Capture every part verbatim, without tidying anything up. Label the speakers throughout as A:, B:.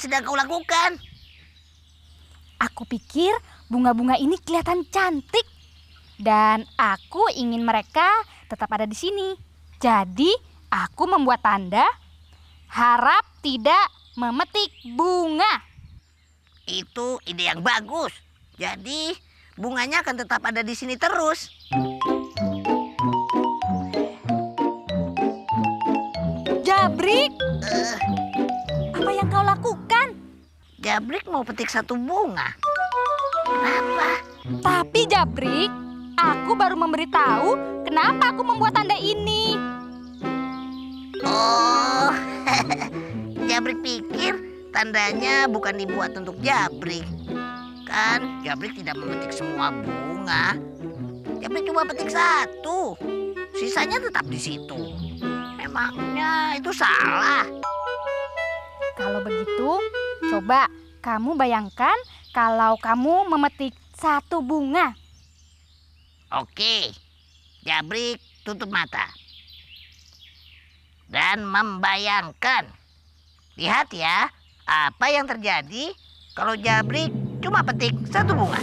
A: sedang kau lakukan?
B: Aku pikir bunga-bunga ini kelihatan cantik. Dan aku ingin mereka tetap ada di sini. Jadi aku membuat tanda harap tidak memetik bunga.
A: Itu ide yang bagus. Jadi bunganya akan tetap ada di sini terus.
B: Jabrik,
A: Uh,
B: apa yang kau lakukan?
A: Jabrik mau petik satu bunga. Kenapa?
B: Tapi Jabrik, aku baru memberitahu kenapa aku membuat tanda ini.
A: Oh, Jabrik pikir tandanya bukan dibuat untuk Jabrik. Kan Jabrik tidak memetik semua bunga. Jabrik cuma petik satu. Sisanya tetap di situ. Memangnya itu salah?
B: Kalau begitu, coba kamu bayangkan kalau kamu memetik satu bunga.
A: Oke, Jabrik tutup mata. Dan membayangkan. Lihat ya, apa yang terjadi kalau Jabrik cuma petik satu bunga.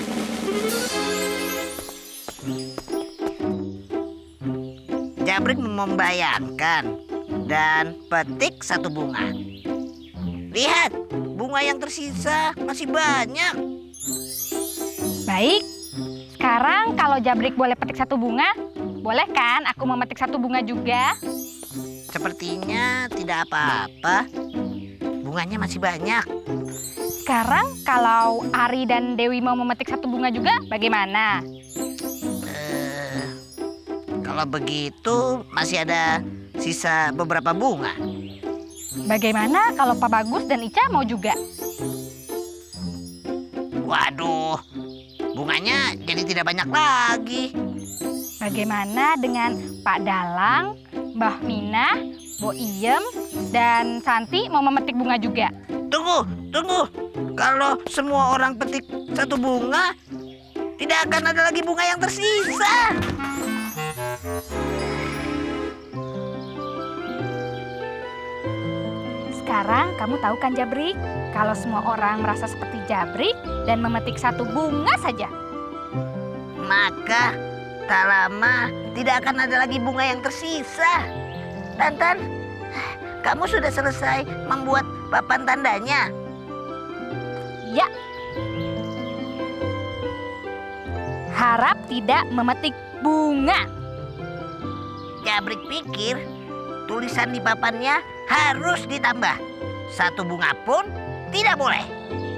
A: Jabrik membayangkan dan petik satu bunga. Lihat, bunga yang tersisa masih banyak.
B: Baik, sekarang kalau Jabrik boleh petik satu bunga, boleh kan aku memetik satu bunga juga?
A: Sepertinya tidak apa-apa. Bunganya masih banyak.
B: Sekarang kalau Ari dan Dewi mau memetik satu bunga juga, bagaimana?
A: Eh, kalau begitu masih ada sisa beberapa bunga.
B: Bagaimana kalau Pak Bagus dan Ica mau juga?
A: Waduh, bunganya jadi tidak banyak lagi.
B: Bagaimana dengan Pak Dalang, Mbah Minah, Bo Iem, dan Santi mau memetik bunga juga?
A: Tunggu, tunggu. Kalau semua orang petik satu bunga, tidak akan ada lagi bunga yang tersisa.
B: Sekarang kamu tahu kan Jabrik, kalau semua orang merasa seperti Jabrik dan memetik satu bunga saja,
A: Maka tak lama tidak akan ada lagi bunga yang tersisa. Tantan, kamu sudah selesai membuat papan tandanya?
B: ya. Harap tidak memetik bunga.
A: Jabrik pikir tulisan di papannya harus ditambah. Satu bunga pun tidak boleh.